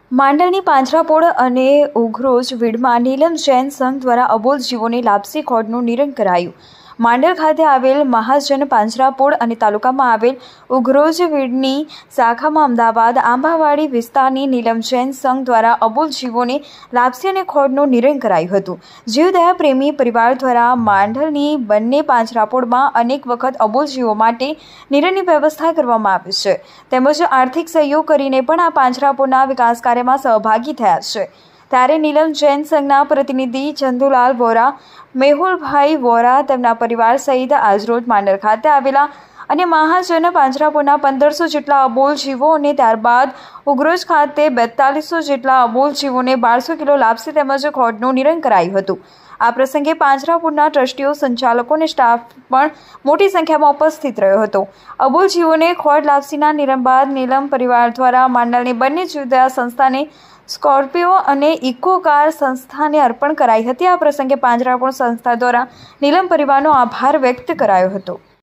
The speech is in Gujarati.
માંડલની પાંજરાપોળ અને ઉઘરોજ વીડમાં નીલમ જૈન સંઘ દ્વારા અબોલ જીવોને લાપસી ખોળનું નિરણ કરાયું. માંડલ ખાતે આવેલ મહાજન પાંજરાપોળ અને તાલુકામાં આવેલ ઉઘરોજ વીડની શાખામાં અમદાવાદ આંબાવાડી વિસ્તારની નીલમ જૈન સંઘ દ્વારા અબોલ જીવોને લાપસી અને ખોળનું નિરણ કરાયું હતું. જીવદયા પ્રેમી પરિવાર દ્વારા માંડલની બંને પાંજરાપોળમાં અનેક વખત અબોલ જીવો માટે નિરણની વ્યવસ્થા કરવામાં આવી છે. તેમજ આર્થિક સહયોગ કરીને પણ આ પાંજરાપોળના વિકાસ કાર્યમાં સહભાગી થયા છે. ત્યારે નીલમ જૈન સંઘના પ્રતિનિધિ ચંદુલાલ વોરા, મેહુલભાઈ વોરા તેમના પરિવાર સહિત આજરોજ માંડલ ખાતે આવેલા અને મહાજન પાંજરાપોળના 1500 જેટલા અબોલ જીવો અને ત્યારબાદ ઉઘરોજ ખાતે 4200 જેટલા અબોલ જીવોને 1200 કિલો લાપસી તેમજ ખોળનું નિરણ કરાયું હતું. આ પ્રસંગે પાંજરાપોળના ટ્રસ્ટીઓ, સંચાલકો અને સ્ટાફ પણ મોટી સંખ્યામાં ઉપસ્થિત રહ્યો હતો. અબોલ જીવોને ખોળ લાપસીના નિરણ બાદ નીલમ પરિવાર દ્વારા માંડલની બંને જીવદયા સંસ્થાને, સ્કોર્પિયો અને ઇકો કાર સંસ્થાને અર્પણ કરાઈ હતી. આ પ્રસંગે પાંજરાપોળ સંસ્થા દ્વારા નીલમ પરિવારનો આભાર વ્યક્ત કરાયો હતો.